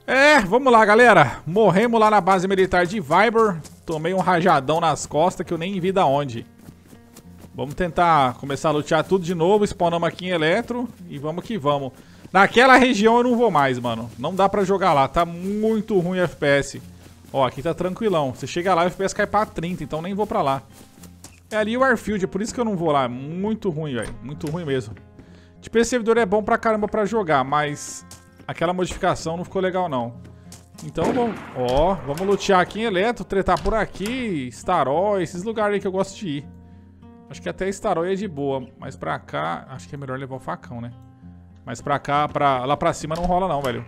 Vamos lá, galera. Morremos lá na base militar de Vybor. Tomei um rajadão nas costas que eu nem vi da onde. Vamos tentar começar a lutear tudo de novo. Spawnamos aqui em Eletro e vamos que vamos. Naquela região eu não vou mais, mano. Não dá pra jogar lá. Tá muito ruim o FPS. Ó, aqui tá tranquilão. Você chega lá e o FPS cai pra 30, então nem vou pra lá. É ali o Warfield, é por isso que eu não vou lá. Muito ruim, velho. Muito ruim mesmo. Tipo, esse servidor é bom pra caramba pra jogar, mas aquela modificação não ficou legal, não. Então, vamos lutear aqui em Eletro, tretar por aqui, Staroy, esses lugares aí que eu gosto de ir. Acho que até Staroy é de boa, mas pra cá, acho que é melhor levar o facão, né? Mas pra cá, lá pra cima não rola não, velho.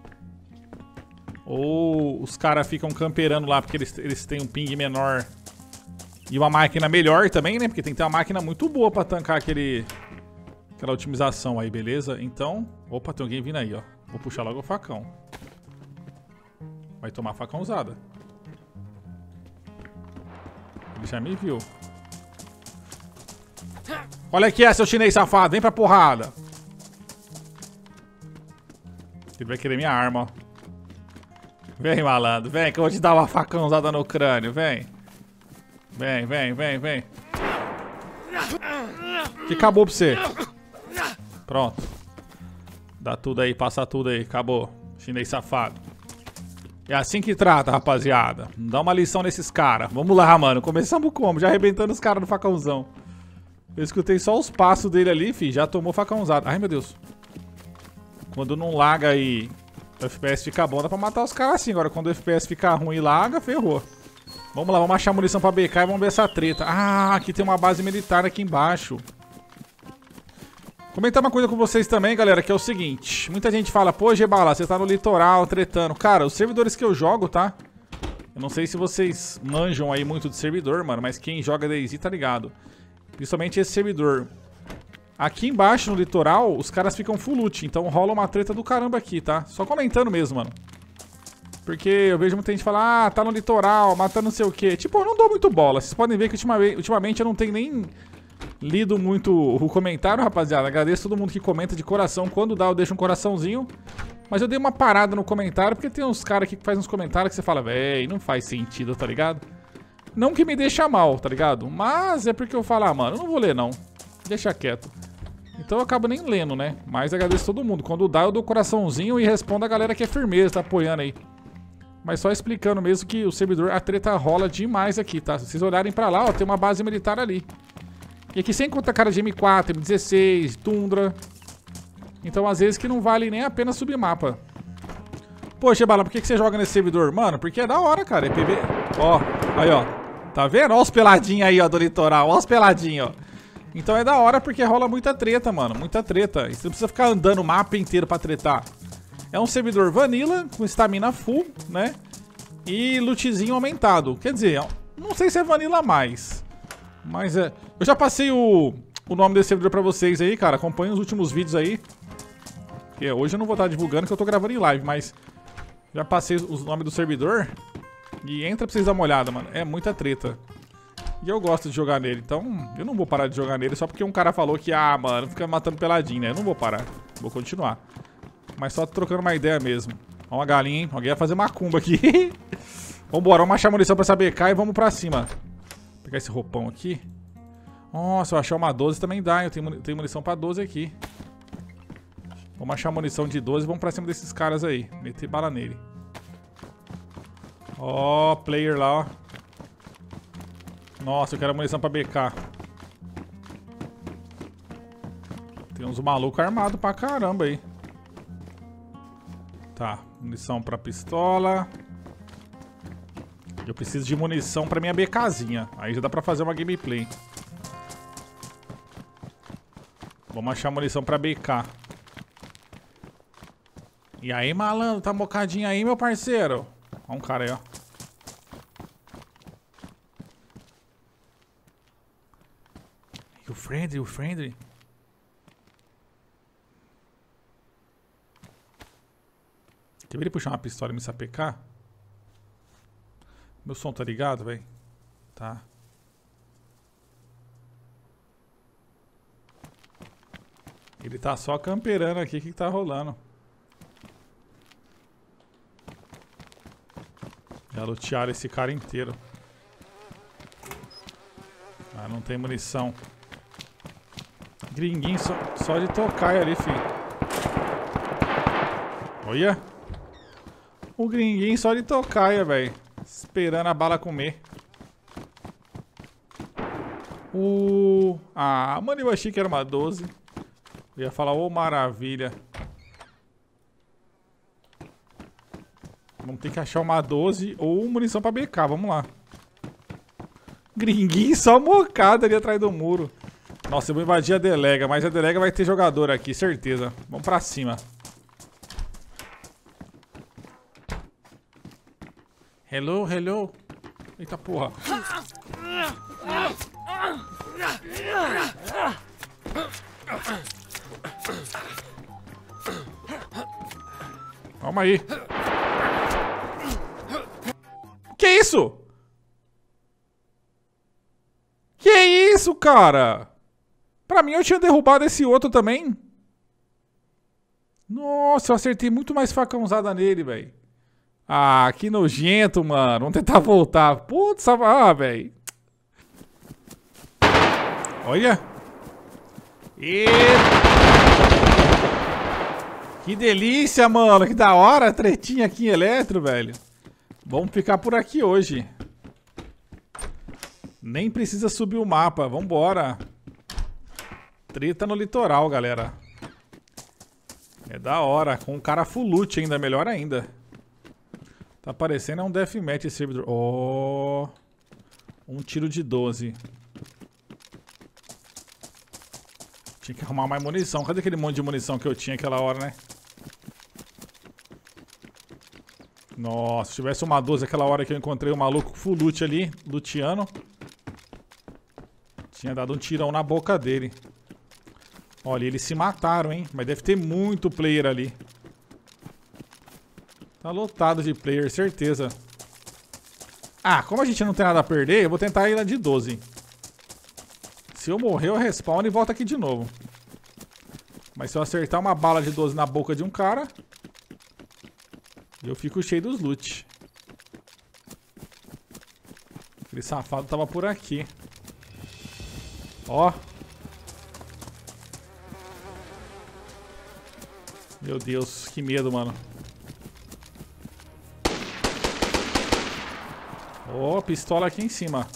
Ou os caras ficam camperando lá porque eles têm um ping menor e uma máquina melhor também, né? Porque tem que ter uma máquina muito boa pra tancar aquela otimização aí, beleza? Então, opa, tem alguém vindo aí, ó. Vou puxar logo o facão. Vai tomar facão usada. Ele já me viu. Olha aqui, seu chinês safado. Vem pra porrada. Ele vai querer minha arma, ó. Vem, malandro. Vem, que eu vou te dar uma facão usada no crânio. Vem. Vem. Que acabou pra você. Pronto. Dá tudo aí, passa tudo aí. Acabou. Chinês safado. É assim que trata, rapaziada. Dá uma lição nesses caras. Vamos lá, mano. Começamos como? Já arrebentando os caras no facãozão. Eu escutei só os passos dele ali, fi. Já tomou facão usado. Ai, meu Deus. Quando não laga e o FPS fica bom, dá pra matar os caras assim. Agora, quando o FPS fica ruim e laga, ferrou. Vamos lá, vamos achar munição pra BK e vamos ver essa treta. Ah, aqui tem uma base militar aqui embaixo. Comentar uma coisa com vocês também, galera, que é o seguinte. Muita gente fala, pô, Gebala, você tá no litoral, tretando. Cara, os servidores que eu jogo, tá? Eu não sei se vocês manjam aí muito de servidor, mano, mas quem joga DayZ tá ligado. Principalmente esse servidor. Aqui embaixo, no litoral, os caras ficam full loot, então rola uma treta do caramba aqui, tá? Só comentando mesmo, mano. Porque eu vejo muita gente falar, ah, tá no litoral, matando não sei o quê. Tipo, eu não dou muito bola. Vocês podem ver que ultimamente eu não tenho nem lido muito o comentário, rapaziada. Agradeço todo mundo que comenta de coração. Quando dá, eu deixo um coraçãozinho. Mas eu dei uma parada no comentário, porque tem uns caras que fazem uns comentários que você fala, véi, não faz sentido, tá ligado? Não que me deixa mal, tá ligado? Mas é porque eu falo, ah, mano, eu não vou ler, não. Deixa quieto. Então eu acabo nem lendo, né? Mas agradeço todo mundo. Quando dá, eu dou coraçãozinho e respondo a galera que é firmeza, tá apoiando aí. Mas só explicando mesmo que o servidor, a treta rola demais aqui, tá? Se vocês olharem pra lá, ó, tem uma base militar ali. E aqui sem conta cara de M4, M16, Tundra. Então às vezes que não vale nem a pena subir mapa. Poxa, Bala, por que você joga nesse servidor? Mano, porque é da hora, cara. É PV... Ó, aí, ó. Tá vendo? Ó os peladinhos aí, ó, do litoral. Ó os peladinhos, ó. Então é da hora porque rola muita treta, mano. Muita treta. E você não precisa ficar andando o mapa inteiro pra tretar. É um servidor vanilla, com estamina full, né? E lootzinho aumentado. Quer dizer, não sei se é vanilla mais. Mas é... Eu já passei o nome desse servidor pra vocês aí, cara. Acompanhem os últimos vídeos aí. Porque hoje eu não vou estar divulgando que eu tô gravando em live, mas... Já passei os nomes do servidor. E entra pra vocês dar uma olhada, mano. É muita treta. E eu gosto de jogar nele, então eu não vou parar de jogar nele só porque um cara falou que, ah, mano, fica matando peladinho, né? Eu não vou parar, vou continuar. Mas só trocando uma ideia mesmo. Ó uma galinha, hein? Alguém vai fazer macumba aqui. Vambora, vamos achar munição pra essa BK e vamos pra cima. Vou pegar esse roupão aqui. Nossa, se eu achar uma 12 também dá, hein? Eu tenho munição pra 12 aqui. Vamos achar munição de 12 e vamos pra cima desses caras aí. Meter bala nele. Ó, player lá, ó. Nossa, eu quero munição pra BK. Tem uns malucos armados pra caramba aí. Tá, munição pra pistola. Eu preciso de munição pra minha BKzinha. Aí já dá pra fazer uma gameplay. Vamos achar munição pra BK. E aí, malandro, tá mocadinho aí, meu parceiro? Ó um cara aí, ó. O friendly. Quer ver ele puxar uma pistola e me sapecar? Meu som tá ligado, velho? Tá. Ele tá só camperando aqui, o que tá rolando? Já lutearam esse cara inteiro. Ah, não tem munição. Gringuinho só de tocar ali, filho. Olha. O gringuinho só de tocaia, velho. Esperando a bala comer. Ah, mano, eu achei que era uma 12. Eu ia falar, ô, maravilha. Vamos ter que achar uma 12 ou munição pra BK, vamos lá. Gringuinho só mocado ali atrás do muro. Nossa, eu vou invadir a delega, mas a delega vai ter jogador aqui, certeza. Vamos pra cima. Hello, hello. Eita porra. Calma aí. Que isso? Que isso, cara? Pra mim eu tinha derrubado esse outro também. Nossa, eu acertei muito mais facãozada nele, velho. Ah, que nojento, mano. Vamos tentar voltar. Putz, velho. Olha. Eita. Que delícia, mano. Que da hora a tretinha aqui em Eletro, velho. Vamos ficar por aqui hoje. Nem precisa subir o mapa. Vambora. Treta no litoral, galera. É da hora. Com um cara full loot ainda. Melhor ainda. Tá parecendo um deathmatch esse servidor. Oh. Um tiro de 12. Tinha que arrumar mais munição. Cadê aquele monte de munição que eu tinha aquela hora, né? Nossa, se tivesse uma 12 aquela hora que eu encontrei o maluco full loot ali, luteando. Tinha dado um tirão na boca dele. Olha, eles se mataram, hein? Mas deve ter muito player ali. Tá lotado de player, certeza. Ah, como a gente não tem nada a perder, eu vou tentar ir lá de 12. Se eu morrer, eu respawn e volto aqui de novo. Mas se eu acertar uma bala de 12 na boca de um cara, eu fico cheio dos loot. Aquele safado tava por aqui. Ó. Meu Deus, que medo, mano. Ó, pistola aqui em cima.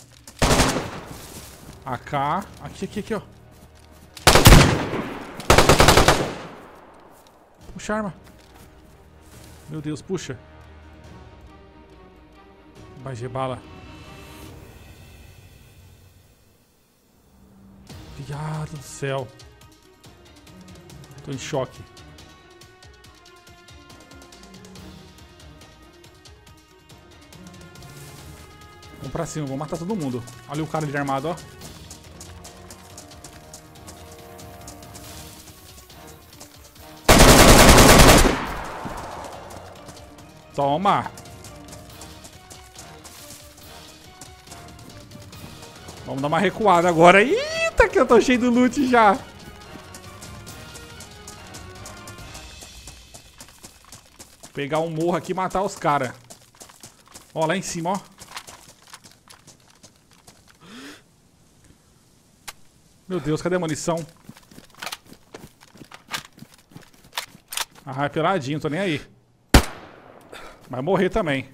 AK. Aqui, ó. Puxa a arma. Meu Deus, puxa. Vai de bala. Viado do céu. Tô em choque. Vamos pra cima, vou matar todo mundo. Olha o cara ali armado, ó. Toma! Vamos dar uma recuada agora. Eita, que eu tô cheio do loot já. Vou pegar um morro aqui e matar os caras. Ó, lá em cima, ó. Meu Deus, cadê a munição? Ah, é peladinho, tô nem aí. Vai morrer também.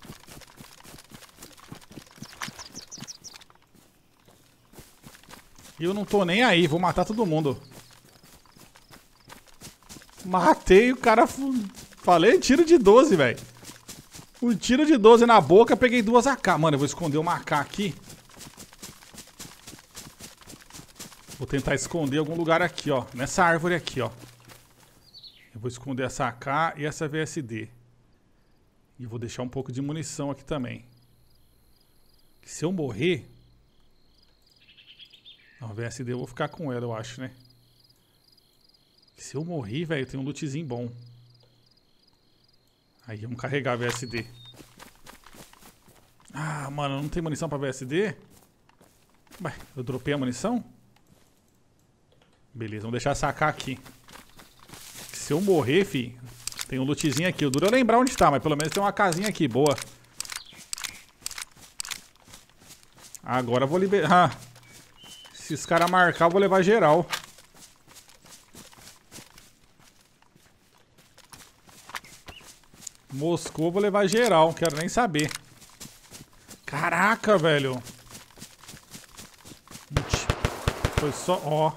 Eu não tô nem aí, vou matar todo mundo. Matei o cara. Falei, tiro de 12, velho. Um tiro de 12 na boca, peguei 2 AK. Mano, eu vou esconder uma AK aqui. Vou tentar esconder em algum lugar aqui, ó. Nessa árvore aqui, ó. Eu vou esconder essa AK e essa VSD. E vou deixar um pouco de munição aqui também. Que se eu morrer... Não, a VSD eu vou ficar com ela, eu acho, né? Que se eu morrer, velho, tem um lootzinho bom. Aí, vamos carregar a VSD. Ah, mano, não tem munição pra VSD? Ué, eu dropei a munição? Beleza, vamos deixar essa AK aqui. Se eu morrer, fi, tem um lootzinho aqui. O duro é lembrar onde está, mas pelo menos tem uma casinha aqui, boa. Agora eu vou liberar. Se os caras marcar, eu vou levar geral. Moscou, eu vou levar geral. Não quero nem saber. Caraca, velho. Foi só... Ó.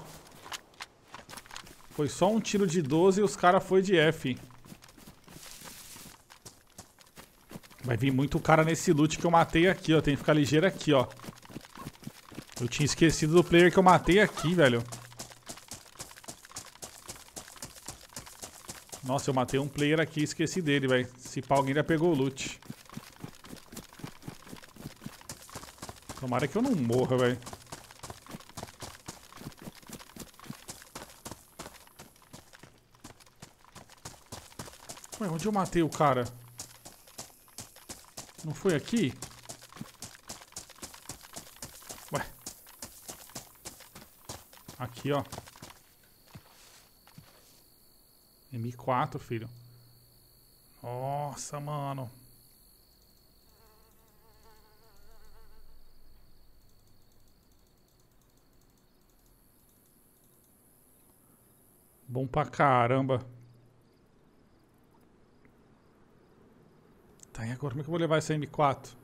Foi só um tiro de 12 e os caras foi de F. Vai vir muito cara nesse loot que eu matei aqui, ó. Tem que ficar ligeiro aqui, ó. Eu tinha esquecido do player que eu matei aqui, velho. Nossa, eu matei um player aqui e esqueci dele, velho. Se pá, alguém já pegou o loot. Tomara que eu não morra, velho. Ué, onde eu matei o cara? Não foi aqui? Ué. Aqui, ó. M4, filho. Nossa, mano. Bom pra caramba. Tá, e agora como é que eu vou levar essa M4?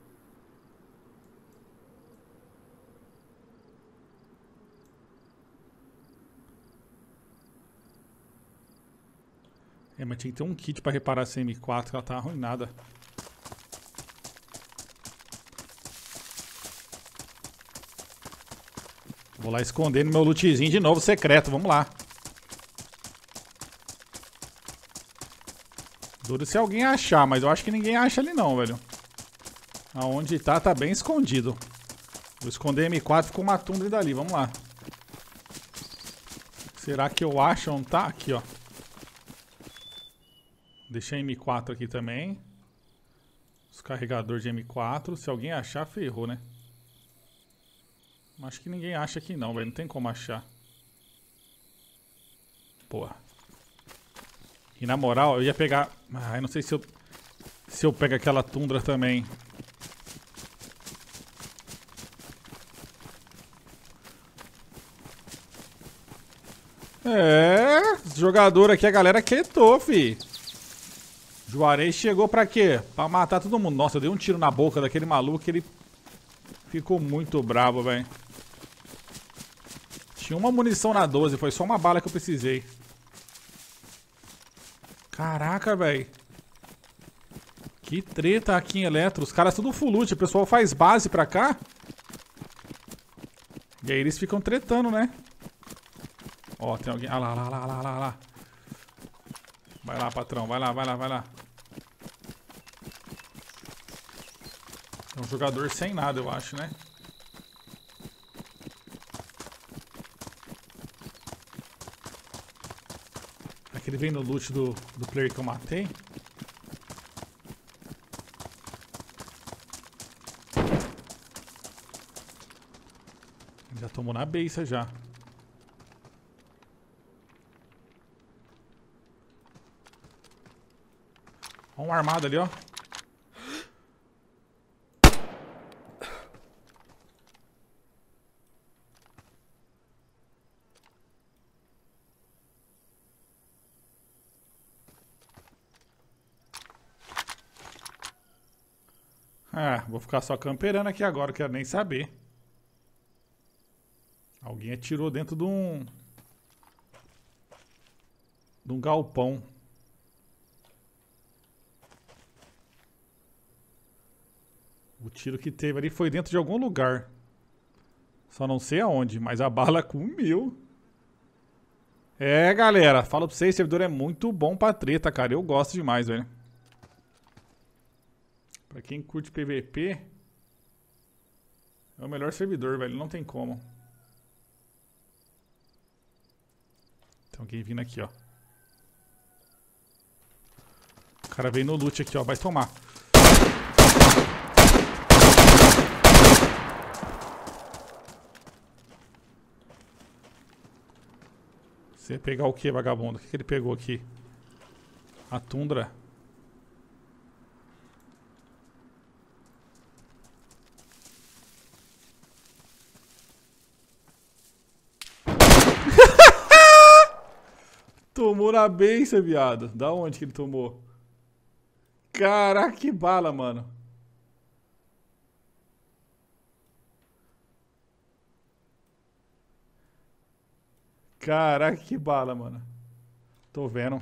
É, mas tinha que ter um kit pra reparar essa M4, que ela tá arruinada. Vou lá esconder no meu lootzinho de novo secreto, vamos lá. Duro se alguém achar, mas eu acho que ninguém acha ali não, velho. Aonde tá, tá bem escondido. Vou esconder M4, ficou uma tundra dali, vamos lá. Será que eu acho onde tá? Aqui, ó. Deixei M4 aqui também. Os carregadores de M4. Se alguém achar, ferrou, né? Acho que ninguém acha aqui não, velho. Não tem como achar. Porra. E na moral, eu ia pegar... Ah, eu não sei se eu pego aquela tundra também. É... Jogador aqui, a galera quietou, fi. Juarez chegou pra quê? Pra matar todo mundo. Nossa, eu dei um tiro na boca daquele maluco que ele ficou muito bravo, velho. Tinha uma munição na 12, foi só uma bala que eu precisei. Caraca, velho. Que treta aqui em Eletro. Os caras tudo full loot. O pessoal faz base pra cá. E aí eles ficam tretando, né? Ó, tem alguém... Ah lá, lá, lá, lá, lá, lá. Vai lá, patrão. Vai lá, vai lá, vai lá. É um jogador sem nada, eu acho, né? Aqui ele vem no loot do player que eu matei. Ele já tomou na beiça já. Ó um armado ali, ó. Ah, vou ficar só camperando aqui agora, quero nem saber. Alguém atirou dentro de um galpão. O tiro que teve ali foi dentro de algum lugar. Só não sei aonde, mas a bala comeu. É, galera, falo pra vocês, esse servidor é muito bom pra treta, cara. Eu gosto demais, velho. Pra quem curte PVP, é o melhor servidor, velho. Não tem como. Tem alguém vindo aqui, ó. O cara veio no loot aqui, ó. Vai tomar. Você ia pegar o que, vagabundo? O que ele pegou aqui? A tundra. Tomou na beça, viado. Da onde que ele tomou? Caraca, que bala, mano. Caraca, que bala, mano. Tô vendo.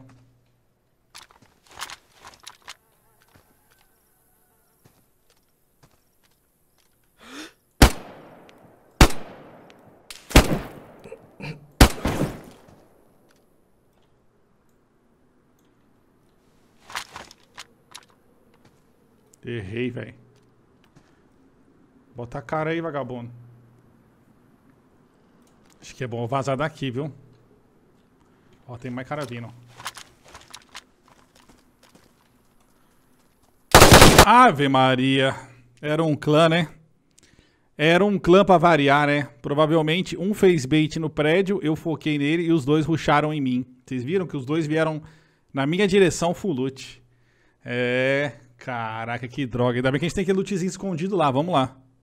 Errei, velho. Bota a cara aí, vagabundo. Acho que é bom vazar daqui, viu? Ó, tem mais cara vindo. Ave Maria. Era um clã, né? Era um clã pra variar, né? Provavelmente um fez bait no prédio, eu foquei nele e os dois rusharam em mim. Vocês viram que os dois vieram na minha direção full loot. É... Caraca, que droga. Ainda bem que a gente tem aquele lootzinho escondido lá. Vamos lá.